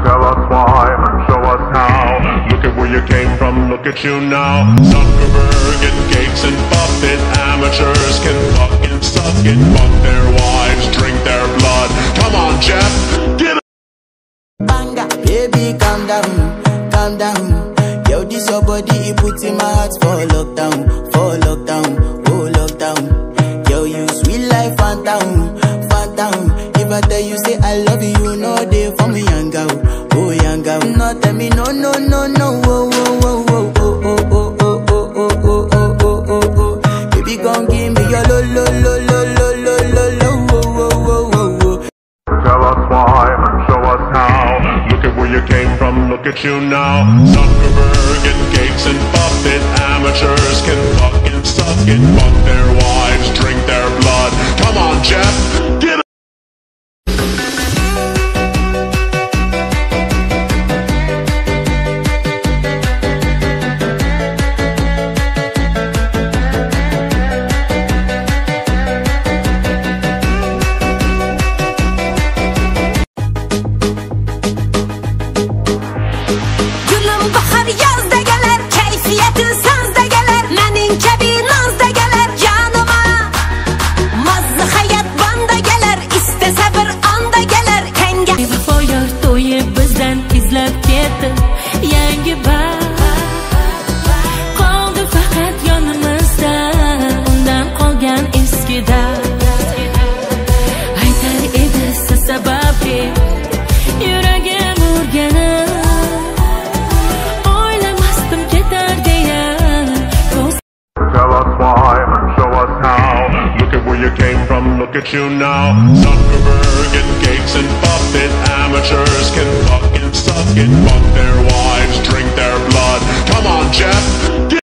Tell us why, show us how. Look at where you came from, look at you now. Zuckerberg and Gates and Buffett, amateurs can fuck and suck it, fuck their wives, drink their blood. Come on, Jeff, get it. Banga, baby, calm down, calm down. Yo, this your body, it puts in my heart for lockdown, oh lockdown. Yo, you sweet life, phantom, phantom. If I tell you say I love you, you know they for me, young girl, oh young girl. No, tell me no, no, no, no, oh, oh, oh, oh, oh, oh, oh, oh, oh, oh, oh, oh, oh, oh. Baby, gon' give me your lo, lo, lo, lo, lo, lo, lo, lo, oh, oh, oh, oh, oh. Tell us why, show us how. Look at where you came from, look at you now. Zuckerberg and Gates and Buffett, amateurs can fuck and suck it, fuck their wives, drink their blood. Come on, Jeff, get it. Yangi qoldi faqat yonimizda, undan qolgan eskida. Aytar edi siz sababli yuragim urganib, o'ylamasdim ketar deya. Tell us why, show us how. Look at where you came from, look at you now. Zuckerberg and Gates and Buffett, amateurs can fuck and suck it.